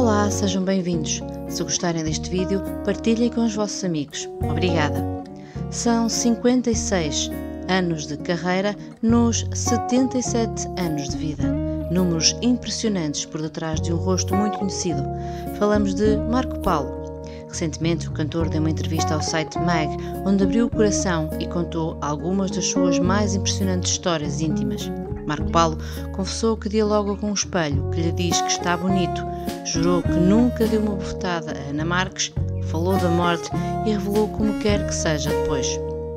Olá, sejam bem-vindos. Se gostarem deste vídeo, partilhem com os vossos amigos. Obrigada. São 56 anos de carreira nos 77 anos de vida. Números impressionantes por detrás de um rosto muito conhecido. Falamos de Marco Paulo. Recentemente, o cantor deu uma entrevista ao site Mag, onde abriu o coração e contou algumas das suas mais impressionantes histórias íntimas. Marco Paulo confessou que dialoga com um espelho que lhe diz que está bonito, jurou que nunca deu uma bofetada a Ana Marques, falou da morte e revelou como quer que seja depois.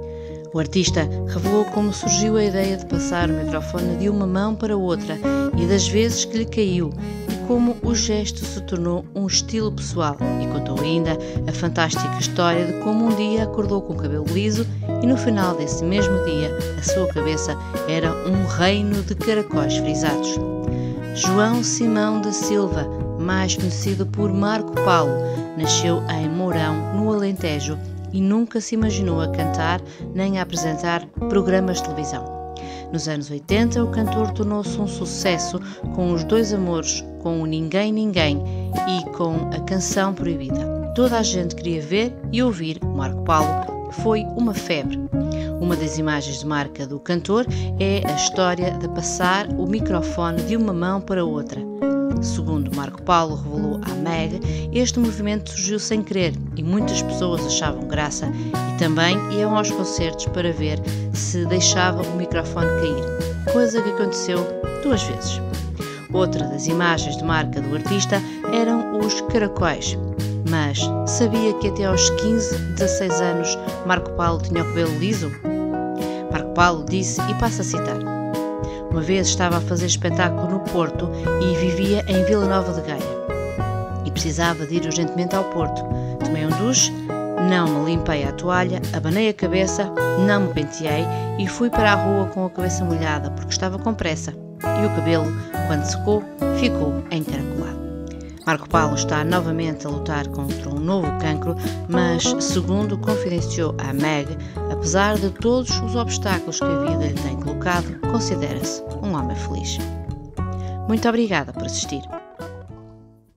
O artista revelou como surgiu a ideia de passar o microfone de uma mão para outra e das vezes que lhe caiu e como o gesto se tornou um estilo pessoal, e contou ainda a fantástica história de como um dia acordou com o cabelo liso e no final desse mesmo dia a sua cabeça era um reino de caracóis frisados. João Simão da Silva, mais conhecido por Marco Paulo, nasceu em Mourão, no Alentejo, e nunca se imaginou a cantar nem a apresentar programas de televisão. Nos anos 80, o cantor tornou-se um sucesso com os dois amores, com o Ninguém Ninguém e com a Canção Proibida. Toda a gente queria ver e ouvir Marco Paulo, foi uma febre. Uma das imagens de marca do cantor é a história de passar o microfone de uma mão para outra. Segundo Marco Paulo revelou à Mag, este movimento surgiu sem querer e muitas pessoas achavam graça e também iam aos concertos para ver se deixava o microfone cair, coisa que aconteceu 2 vezes. Outra das imagens de marca do artista eram os caracóis, mas sabia que até aos 15, 16 anos Marco Paulo tinha o cabelo liso? Marco Paulo disse, e passo a citar: uma vez estava a fazer espetáculo no Porto e vivia em Vila Nova de Gaia. E precisava de ir urgentemente ao Porto. Tomei um duche, não me limpei a toalha, abanei a cabeça, não me penteei e fui para a rua com a cabeça molhada porque estava com pressa. E o cabelo, quando secou, ficou encaracolado. Marco Paulo está novamente a lutar contra um novo cancro, mas, segundo confidenciou à Mag, apesar de todos os obstáculos que a vida lhe tem colocado, considera-se um homem feliz. Muito obrigada por assistir.